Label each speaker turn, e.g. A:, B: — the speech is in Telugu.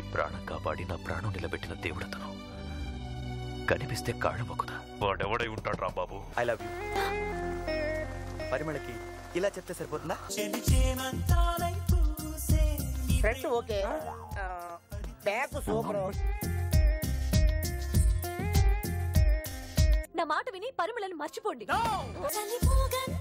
A: ప్రాణం కాపాడి నా ప్రాణం నిలబెట్టిన దేవుడతను. కనిపిస్తే కాళ్ళు మొక్కుదా. వాడెవడై ఉంటాడు రా బాబు.
B: I love you. పరిమళకి ఇలా చెప్తే సరిపోతుందా?
C: Friend okay, back super.
D: నా మాట విని పరిమళను మర్చిపోండి.